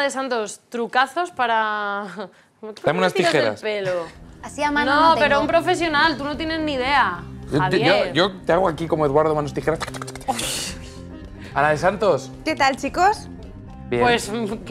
de Santos, trucazos para... Dame unas tijeras. El pelo? Así a mano No, no pero tengo. un profesional, tú no tienes ni idea. Javier. Yo te hago aquí como Eduardo manos tijeras. Ana de Santos. ¿Qué tal, chicos? Bien. Pues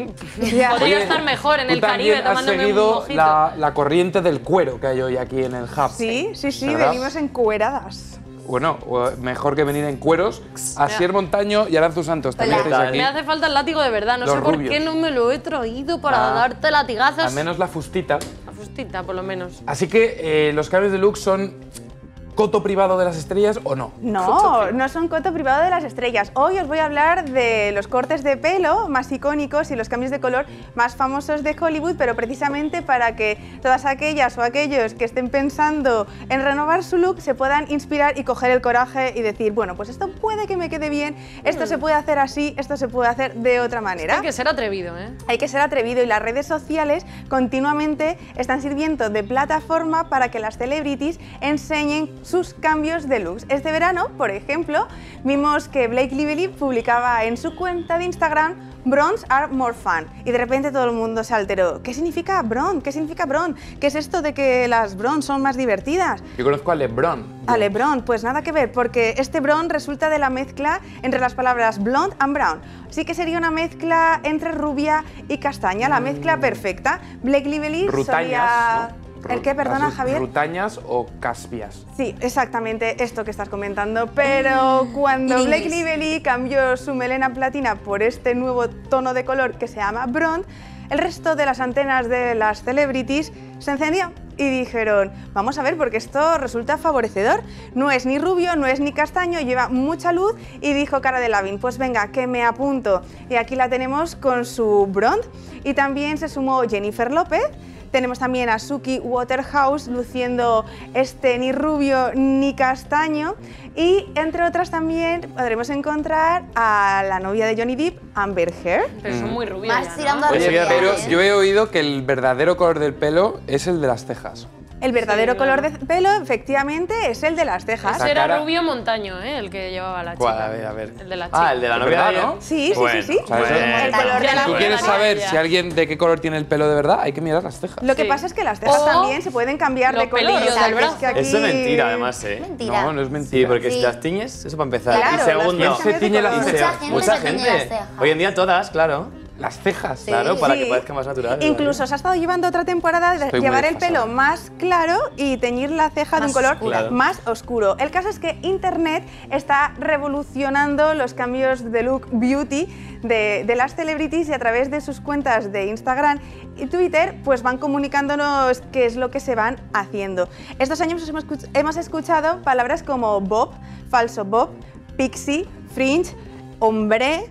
Ya. podría estar mejor en el Caribe Tú también has tomándome un seguido mojito. la corriente del cuero que hay hoy aquí en el hub. Sí, ¿Verdad? venimos encueradas. Bueno, mejor que venir en cueros. Asier Montaño y Aranzu Santos, también Hola. estáis aquí. Me hace falta el látigo de verdad, no Los sé por rubios. qué no me lo he traído para darte latigazos. Al menos la fustita. La fustita, por lo menos. Así que los cambios de look son coto privado de las estrellas o no. No, no son coto privado de las estrellas. Hoy os voy a hablar de los cortes de pelo más icónicos y los cambios de color más famosos de Hollywood, pero precisamente para que todas aquellas o aquellos que estén pensando en renovar su look se puedan inspirar y coger el coraje y decir, bueno, pues esto puede que me quede bien, esto se puede hacer así, esto se puede hacer de otra manera. Hay que ser atrevido, ¿eh? Hay que ser atrevido y las redes sociales continuamente están sirviendo de plataforma para que las celebrities enseñen sus cambios de looks. Este verano, por ejemplo, vimos que Blake Lively publicaba en su cuenta de Instagram "Bronze are more fun" y de repente todo el mundo se alteró. ¿Qué significa bronze? ¿Qué significa bronze? ¿Qué es esto de que las bronze son más divertidas? Yo conozco a LeBron. A LeBron, pues nada que ver, porque este bronze resulta de la mezcla entre las palabras blonde and brown. Sí que sería una mezcla entre rubia y castaña, la mezcla perfecta. Blake Lively Rutañas, solía... ¿no? ¿El qué, perdona, Javier? ¿Rutañas o caspias? Sí, exactamente esto que estás comentando, pero cuando In Blake English. Lively cambió su melena platina por este nuevo tono de color que se llama bronze, el resto de las antenas de las celebrities se encendió y dijeron, vamos a ver, porque esto resulta favorecedor. No es ni rubio, no es ni castaño, lleva mucha luz. Y dijo Cara Delevingne, pues venga, que me apunto. Y aquí la tenemos con su bronze. Y también se sumó Jennifer López. Tenemos también a Suki Waterhouse luciendo este ni rubio ni castaño. Y entre otras también podremos encontrar a la novia de Johnny Depp, Amber Heard. Pero son muy rubios Más ya, tirando ¿no? a Oye, rubia, pero ¿eh? yo he oído que el verdadero color del pelo es el de las cejas. El verdadero Sí, claro. color de pelo, efectivamente, es el de las cejas. Ese era cara- rubio montaño, ¿eh? El que llevaba la chica. ¿Cuál? A ver. El de la chica. Ah, el de la ¿De novia, verdad, ¿no? no? Sí, sí, Bueno, sí, sí. O sea, eso- El color de Ya la Si tú la quieres verdad, saber ya. si alguien de qué color tiene el pelo de verdad, hay que mirar las cejas. Lo que Sí. pasa es que las cejas O también se pueden cambiar los de color. pelillos o sea, del que es brazo. que aquí- Eso es mentira, además, ¿eh? Mentira. No, no es Sí, mentira. porque si Sí. las tiñes, eso para empezar. Claro, y las segundo, cejas se cambian de tiñe las color. cejas. Mucha gente se tiñe las cejas. Hoy en día todas, claro. Las cejas. Sí. Claro, para Sí. que parezca más natural. Incluso se ha estado llevando otra temporada de Estoy muy llevar el desfasado. pelo más claro y teñir la ceja de un Más color oscura. Claro. más oscuro. El caso es que Internet está revolucionando los cambios de look beauty de las celebrities y a través de sus cuentas de Instagram y Twitter pues van comunicándonos qué es lo que se van haciendo. Estos años hemos escuchado palabras como bob, falso bob, pixie, fringe, hombre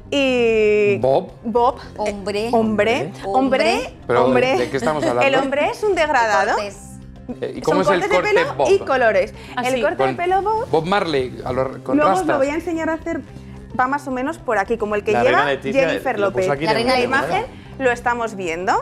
y... Bob. Bob. Hombre. Hombre. Hombre. Pero, hombre. ¿de qué estamos hablando? El hombre es un degradado. Cortes. ¿Y cómo es Son el cortes corte de pelo Bob? y colores. Así. El corte de Con pelo Bob, Bob Marley, a los luego contrastas. os lo voy a enseñar a hacer, va más o menos por aquí, como el que La lleva reina Leticia Jennifer lo puso López. aquí La de reina En la alguna imagen manera. lo estamos viendo.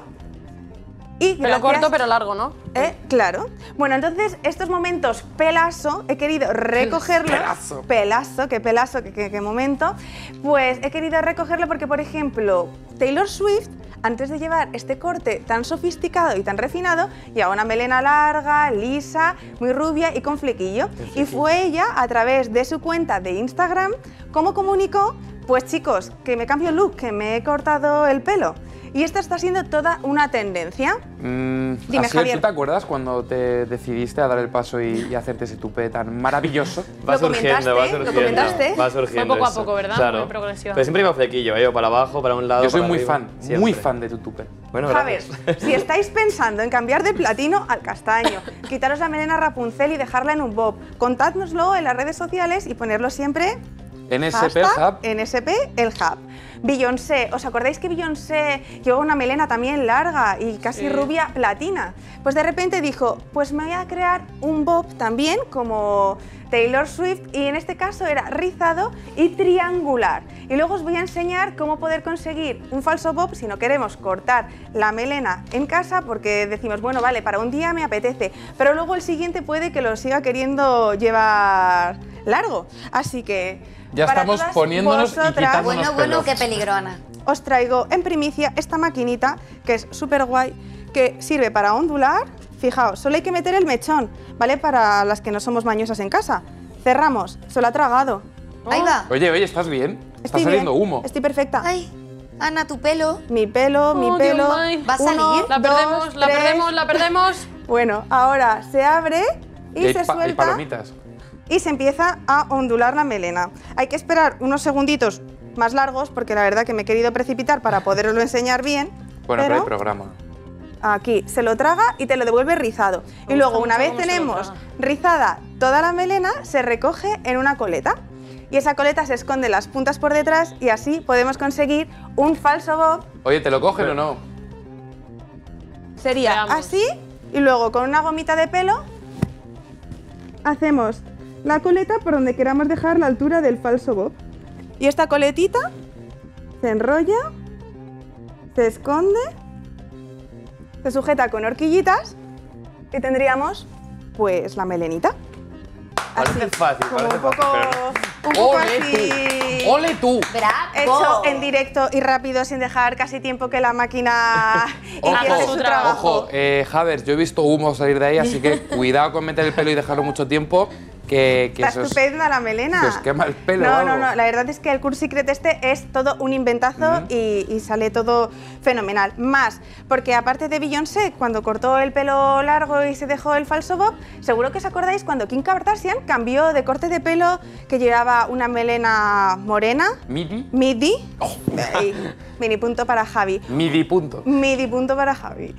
Y Pelo gracias- corto pero largo, ¿no? Claro. Bueno, entonces estos momentos pelazo, he querido recogerlos. Pelazo. Pelazo, qué momento. Pues he querido recogerlo porque, por ejemplo, Taylor Swift, antes de llevar este corte tan sofisticado y tan refinado, llevaba una melena larga, lisa, muy rubia y con flequillo. Y fue ella, a través de su cuenta de Instagram, como comunicó, pues chicos, que me cambio el look, que me he cortado el pelo. Y esta está siendo toda una tendencia. Dime, Asier, Javier. ¿tú te acuerdas cuando te decidiste a dar el paso y hacerte ese tupé tan maravilloso? Va Lo surgiendo, va comentaste, lo surgiendo. comentaste. Va surgiendo. Fue poco a eso. poco, ¿verdad? Claro. Muy progresivo. Pero siempre iba flequillo, yo para abajo, para un lado. Yo soy para muy arriba, fan, siempre. muy fan de tu tupé. Bueno, Javier, gracias. si estáis pensando en cambiar de platino al castaño, quitaros la melena Rapunzel y dejarla en un bob, contádnoslo en las redes sociales y ponerlo siempre NSP el hashtag Hub. NSP el Hub. Beyoncé, ¿os acordáis que Beyoncé llevaba una melena también larga y casi Sí. rubia platina? Pues de repente dijo, pues me voy a crear un bob también como Taylor Swift y en este caso era rizado y triangular. Y luego os voy a enseñar cómo poder conseguir un falso bob si no queremos cortar la melena en casa porque decimos, bueno, vale, para un día me apetece, pero luego el siguiente puede que lo siga queriendo llevar largo. Así que Ya para estamos todas poniéndonos y vosotras, quitándonos Bueno, pelos. qué peligro, Ana. os traigo en primicia esta maquinita que es súper guay, que sirve para ondular. Fijaos, solo hay que meter el mechón, ¿vale? Para las que no somos mañosas en casa. Cerramos, solo ha tragado. Ahí va. Oye, ¿estás bien? Está Estoy saliendo bien, humo. Estoy perfecta. Ay, Ana, tu pelo. Mi pelo, mi Oh, pelo. Dios mío. ¿Va a salir? La perdemos, dos, la tres. perdemos, la perdemos. Bueno, ahora se abre y hay se hay suelta palomitas. y se empieza a ondular la melena. Hay que esperar unos segunditos más largos porque la verdad que me he querido precipitar para poderoslo enseñar bien. Bueno, pero hay pero programa. aquí se lo traga y te lo devuelve rizado. Y luego, gusta una mucho vez cómo se lo tenemos traga. rizada toda la melena, se recoge en una coleta. Y esa coleta se esconde las puntas por detrás y así podemos conseguir un falso bob. Oye, ¿te lo cogen o no? Sería Veamos. así y luego con una gomita de pelo hacemos la coleta por donde queramos dejar la altura del falso bob. Y esta coletita se enrolla, se esconde, se sujeta con horquillitas y tendríamos pues la melenita. Parece fácil, como parece un poco, fácil, pero un poco ¡Ole así. tú! ¡Ole tú! ¡Bravo! Hecho en directo y rápido sin dejar casi tiempo que la máquina hiciese su trabajo. Ojo, Javer, yo he visto humo salir de ahí, así que cuidado con meter el pelo y dejarlo mucho tiempo, que Está eso es... estupenda la melena. que os quema el pelo o No, algo. no, no. La verdad es que el Curl Secret este es todo un inventazo y sale todo fenomenal. Más, porque aparte de Beyoncé, cuando cortó el pelo largo y se dejó el falso bob, seguro que os acordáis cuando Kim Kardashian cambió de corte de pelo, que llevaba una melena morena, ¿Midi? midi. Oh. Ahí, mini punto para Javi. Midi punto. Midi punto para Javi.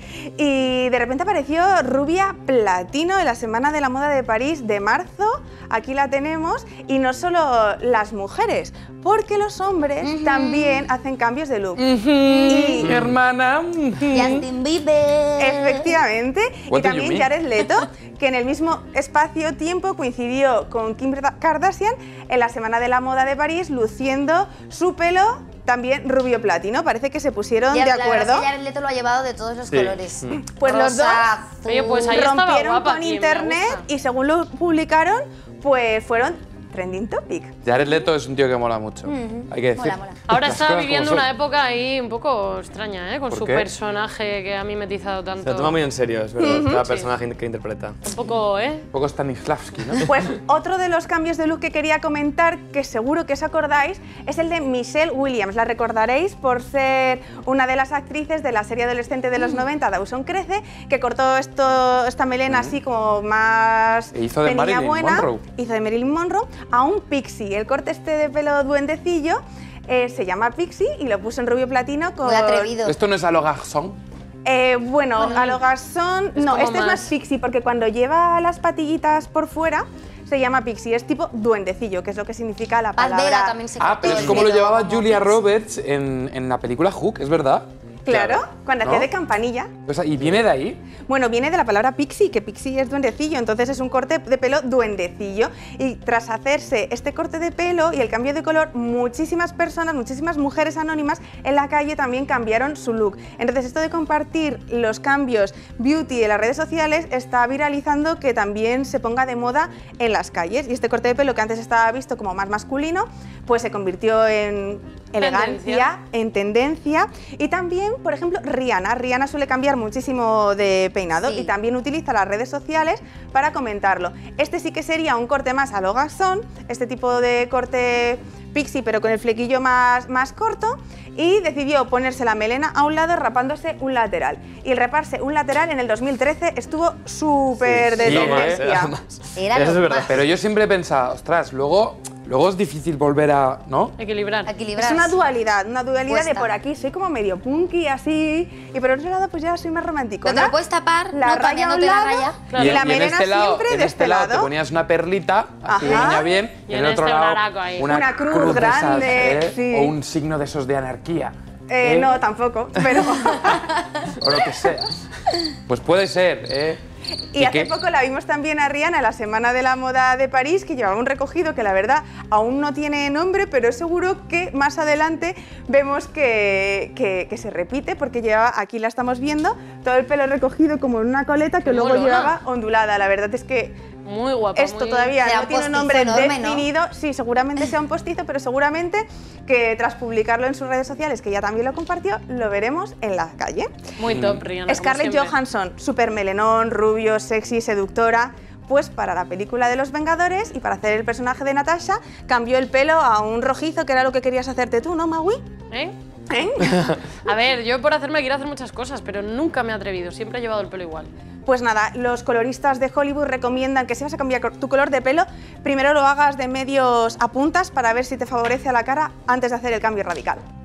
Y de repente apareció rubia platino en la Semana de la Moda de París de marzo. Aquí la tenemos. Y no solo las mujeres, porque los hombres también hacen cambios de look. Y Hermana. Justin Bieber. efectivamente. What Y do you también mean? Jared Leto, que en el mismo espacio-tiempo coincidió con Kim Kardashian en la Semana de la Moda de París, luciendo su pelo también rubio platino. Parece que se pusieron Ya, de la verdad acuerdo. es que Jared Leto lo ha llevado de todos los Sí. colores. Pues los Rosa, dos azul. Oye, pues ahí estaba rompieron guapa, con Kim, me internet gusta. y según lo publicaron, pues fueron trending topic. Jared Leto es un tío que mola mucho, hay que decir. Mola, mola. Ahora Las está cosas viviendo como una son. época ahí un poco extraña, ¿eh? Con ¿Por su qué? personaje que ha mimetizado Se tanto. lo toma muy en serio, es verdad, cada personaje que interpreta. Un poco, ¿eh? Un poco Stanislavski, ¿no? Pues otro de los cambios de look que quería comentar, que seguro que os acordáis, es el de Michelle Williams. La recordaréis por ser una de las actrices de la serie adolescente de los 90, Dawson Crece, que cortó esta melena así como más E hizo de penilla Marilyn buena. Monroe. Hizo de Marilyn Monroe a un pixie. El corte este de pelo duendecillo se llama pixie y lo puso en rubio platino con... Muy atrevido. Esto no es a lo Garçon. Bueno, a lo Garçon... No, como este es más más- pixie porque cuando lleva las patillitas por fuera se llama pixie. Es tipo duendecillo, que es lo que significa la Paz palabra. Vega también se Ah, cortó pero es el como lo pelo llevaba como Julia pixie. Roberts en la película Hook, ¿es verdad? Claro, cuando ¿No? hacía de campanilla. Pues, ¿y viene de ahí? Bueno, viene de la palabra pixie, que pixie es duendecillo, entonces es un corte de pelo duendecillo. Y tras hacerse este corte de pelo y el cambio de color, muchísimas personas, muchísimas mujeres anónimas en la calle también cambiaron su look. Entonces esto de compartir los cambios beauty en las redes sociales está viralizando que también se ponga de moda en las calles. Y este corte de pelo que antes estaba visto como más masculino, pues se convirtió en elegancia, en tendencia. Y también, por ejemplo, Rihanna. Rihanna suele cambiar muchísimo de peinado Sí. y también utiliza las redes sociales para comentarlo. Este sí que sería un corte más a lo Garçon, este tipo de corte pixie pero con el flequillo más corto, y decidió ponerse la melena a un lado rapándose un lateral. Y el raparse un lateral en el 2013 estuvo súper de Sí, tendencia. era más. Era Eso lo es verdad. más. Pero yo siempre he pensado, ostras, luego es difícil volver a... ¿no? Equilibrar. Equilibrar. Es una dualidad de Cuesta. por aquí soy como medio punky así, y por otro lado pues ya soy más romántico. Pero te lo puedes tapar, la ¿no? raya a un Cambiándote la lado raya. Claro. y la en melena este lado, siempre en de este lado te lado. ponías una perlita, así Ajá. venía bien, Y en en el otro este lado un araco ahí. Una cruz de esas, grande, sí. o un signo de esos de anarquía. No, tampoco, pero... O lo que sea. Pues puede ser, Y hace qué? poco la vimos también a Rihanna en la Semana de la Moda de París, que llevaba un recogido que la verdad aún no tiene nombre, pero es seguro que más adelante vemos que se repite, porque llevaba, aquí la estamos viendo, todo el pelo recogido como en una coleta que Qué luego molona. llevaba ondulada. La verdad es que Muy guapa. Esto muy... todavía Será no un tiene un postizo nombre enorme, ¿no? definido. Sí, seguramente sea un postizo, pero seguramente que tras publicarlo en sus redes sociales, que ya también lo compartió, lo veremos en la calle. Muy top, Rihanna. como Scarlett siempre. Johansson, súper melenón, rubio, sexy, seductora. Pues para la película de Los Vengadores y para hacer el personaje de Natasha, cambió el pelo a un rojizo, que era lo que querías hacerte tú, ¿no, Maui? ¿Eh? ¿Eh? A ver, yo por hacerme quiero hacer muchas cosas, pero nunca me he atrevido. Siempre he llevado el pelo igual. Pues nada, los coloristas de Hollywood recomiendan que si vas a cambiar tu color de pelo, primero lo hagas de medios a puntas para ver si te favorece a la cara antes de hacer el cambio radical.